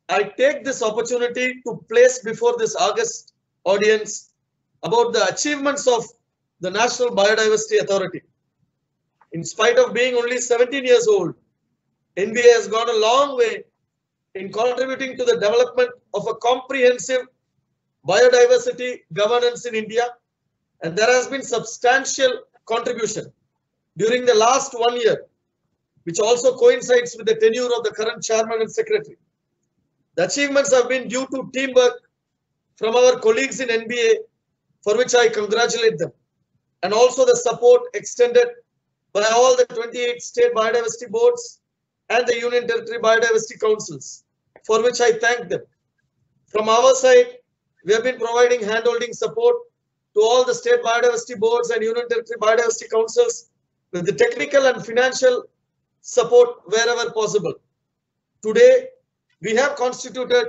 I take this opportunity to place before this august audience about the achievements of the National Biodiversity Authority. In spite of being only 17 years old, NBA has gone a long way in contributing to the development of a comprehensive biodiversity governance in India, and there has been substantial contribution during the last 1 year, which also coincides with the tenure of the current chairman and secretary. The achievements have been due to teamwork from our colleagues in NBA, for which I congratulate them, and also the support extended by all the 28 state biodiversity boards and the Union Territory Biodiversity Councils, for which I thank them. From our side, we have been providing hand-holding support to all the state biodiversity boards and Union Territory Biodiversity Councils with the technical and financial support wherever possible. Today, we have constituted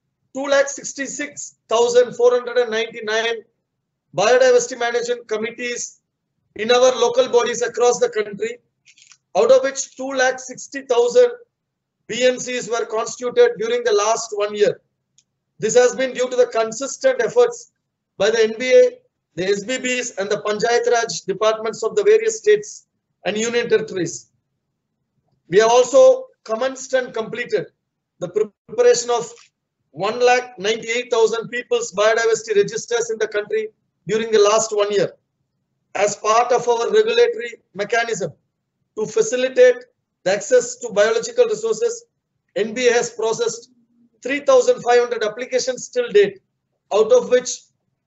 266,499 biodiversity management committees in our local bodies across the country, out of which 260,000 BMCs were constituted during the last 1 year. This has been due to the consistent efforts by the NBA, the SBBs, and the Panchayat Raj departments of the various states and union territories. We have also commenced and completed the preparation of 1,98,000 people's biodiversity registers in the country during the last 1 year. As part of our regulatory mechanism to facilitate the access to biological resources, NBA has processed 3,500 applications till date, out of which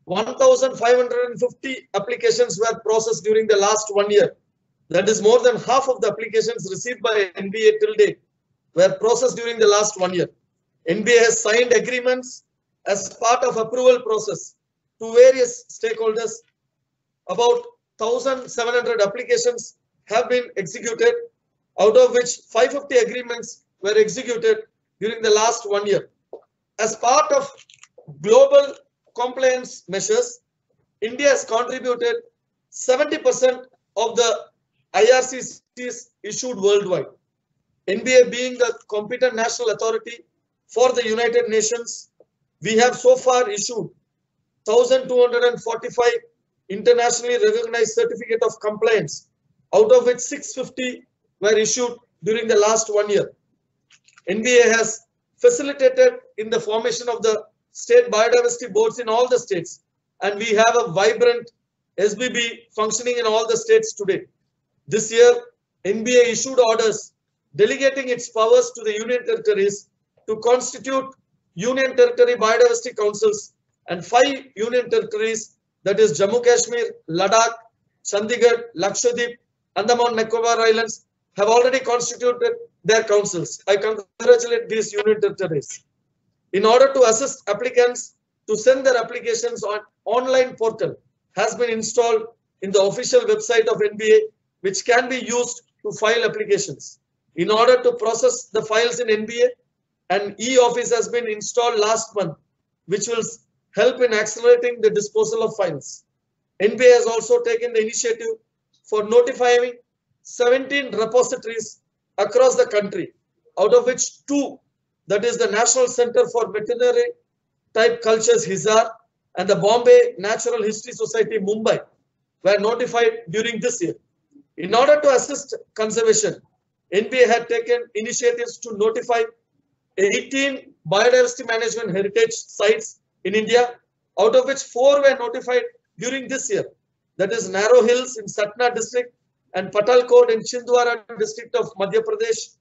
1,550 applications were processed during the last 1 year. That is more than half of the applications received by NBA till date were processed during the last 1 year. NBA has signed agreements as part of approval process to various stakeholders. About 1,700 applications have been executed, out of which 550 agreements were executed during the last 1 year. As part of global compliance measures, India has contributed 70% of the IRCCs issued worldwide. NBA being the competent national authority for the United Nations, we have so far issued 1,245 internationally recognized certificate of compliance, out of which 650 were issued during the last 1 year. NBA has facilitated in the formation of the state biodiversity boards in all the states, and we have a vibrant SBB functioning in all the states today. This year, NBA issued orders delegating its powers to the union territories to constitute union territory biodiversity councils, and 5 union territories, that is Jammu Kashmir, Ladakh, Chandigarh, Lakshadweep, Andaman Nicobar Islands, have already constituted their councils. I congratulate these union territories. In order to assist applicants to send their applications on online portal has been installed in the official website of NBA, which can be used to file applications. In order to process the files in NBA, an e-office has been installed last month, which will help in accelerating the disposal of files. NBA has also taken the initiative for notifying 17 repositories across the country, out of which 2, that is the National Center for Veterinary Type Cultures, Hisar, and the Bombay Natural History Society, Mumbai, were notified during this year. In order to assist conservation, NBA had taken initiatives to notify 18 biodiversity management heritage sites in India, out of which 4 were notified during this year. That is Narrow Hills in Satna district and Patalkot in Chhindwara district of Madhya Pradesh,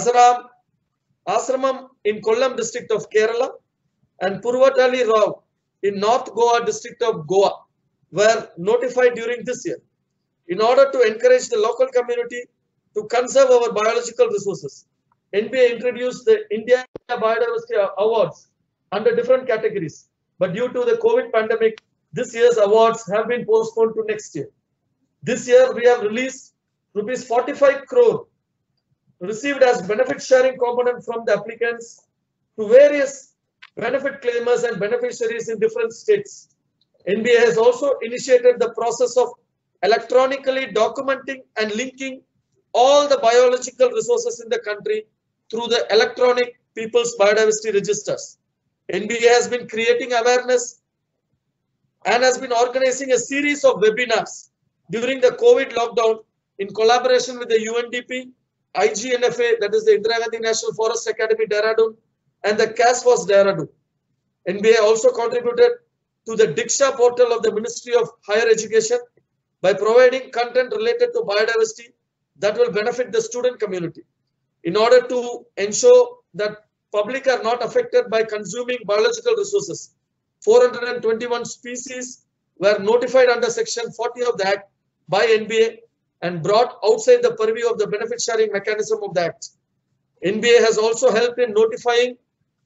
Asramam in Kollam district of Kerala, and Purvatali Rao in North Goa district of Goa were notified during this year. In order to encourage the local community to conserve our biological resources, NBA introduced the India Biodiversity Awards under different categories. But due to the COVID pandemic, this year's awards have been postponed to next year. This year, we have released rupees 45 crore received as benefit sharing component from the applicants to various benefit claimers and beneficiaries in different states. NBA has also initiated the process of electronically documenting and linking all the biological resources in the country through the electronic People's Biodiversity Registers. NBA has been creating awareness and has been organizing a series of webinars during the COVID lockdown in collaboration with the UNDP, IGNFA, that is the Indira Gandhi National Forest Academy, Dehradun, and the CASFOS Dehradun. NBA also contributed to the Diksha portal of the Ministry of Higher Education by providing content related to biodiversity that will benefit the student community. In order to ensure that public are not affected by consuming biological resources, 421 species were notified under Section 40 of the Act by NBA and brought outside the purview of the benefit sharing mechanism of the Act. NBA has also helped in notifying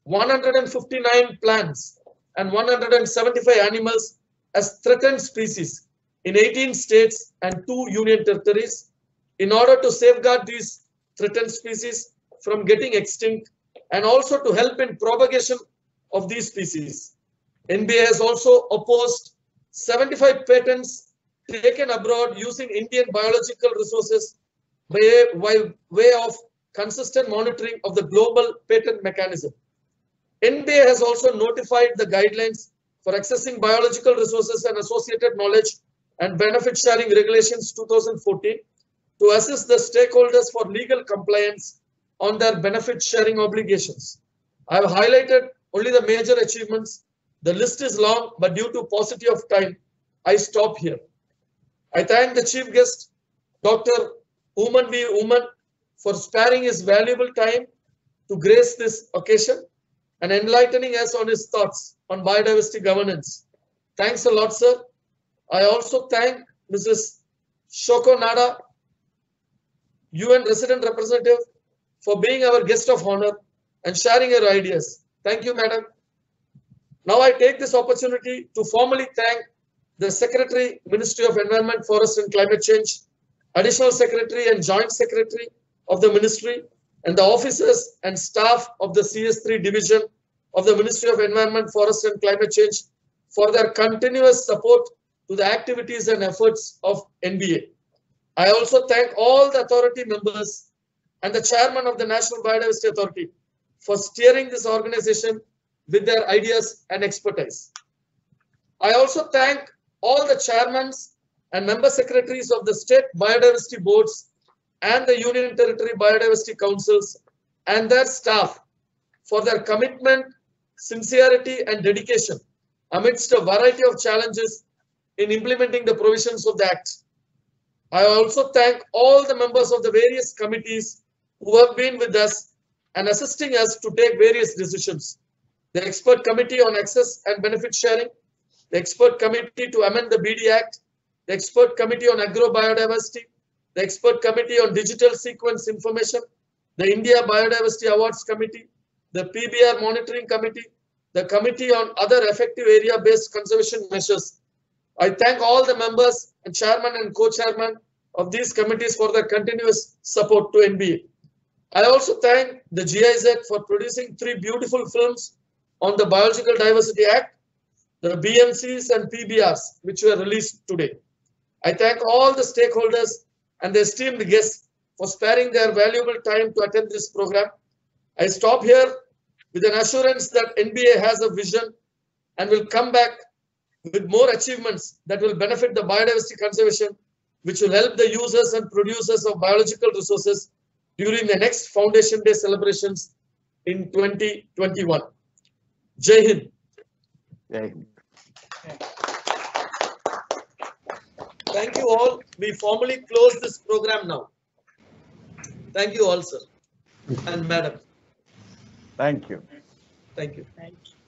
159 plants and 175 animals as threatened species in 18 states and 2 union territories in order to safeguard these threatened species from getting extinct and also to help in propagation of these species. NBA has also opposed 75 patents taken abroad using Indian biological resources by way of consistent monitoring of the global patent mechanism. NBA has also notified the guidelines for accessing biological resources and associated knowledge and benefit sharing regulations 2014 to assist the stakeholders for legal compliance on their benefit sharing obligations. I have highlighted only the major achievements. The list is long, but due to paucity of time, I stop here. I thank the chief guest, Dr. Oomen V. Oomen, for sparing his valuable time to grace this occasion and enlightening us on his thoughts on biodiversity governance. Thanks a lot, sir. I also thank Mrs. Shoko Nada, UN Resident Representative, for being our guest of honor and sharing her ideas. Thank you, madam. Now I take this opportunity to formally thank the Secretary, Ministry of Environment, Forest and Climate Change, Additional Secretary and Joint Secretary of the Ministry, and the officers and staff of the CS3 Division of the Ministry of Environment, Forest and Climate Change for their continuous support to the activities and efforts of NBA. I also thank all the authority members and the chairman of the National Biodiversity Authority for steering this organization with their ideas and expertise. I also thank all the chairmen and member secretaries of the state biodiversity boards and the Union Territory Biodiversity Councils and their staff for their commitment, sincerity, and dedication amidst a variety of challenges in implementing the provisions of the Act. I also thank all the members of the various committees who have been with us and assisting us to take various decisions. The Expert Committee on Access and Benefit Sharing, the Expert Committee to amend the BD Act, the Expert Committee on Agrobiodiversity, the Expert Committee on Digital Sequence Information, the India Biodiversity Awards Committee, the PBR Monitoring Committee, the Committee on Other Effective Area-Based Conservation Measures. I thank all the members and chairman and co-chairman of these committees for their continuous support to NBA. I also thank the GIZ for producing 3 beautiful films on the Biological Diversity Act, the BMCs and PBRs, which were released today. I thank all the stakeholders and the esteemed guests for sparing their valuable time to attend this program. I stop here with an assurance that NBA has a vision and will come back with more achievements that will benefit the biodiversity conservation, which will help the users and producers of biological resources during the next Foundation Day celebrations in 2021. Jai Hind. Jai Hind. Thank you all. We formally close this program now. Thank you all, sir and madam. Thank you. Thank you. Thank you.